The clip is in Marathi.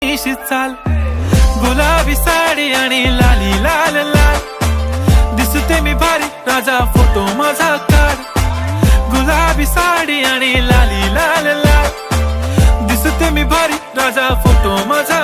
निशी चाल गुलाबी साडी आणि लाली लाल लाल दिसते मी भारी राजा फोटो माझा काढ गुलाबी साडी आणि लाली लाल लाल दिसते मी भारी राजा फोटो माझा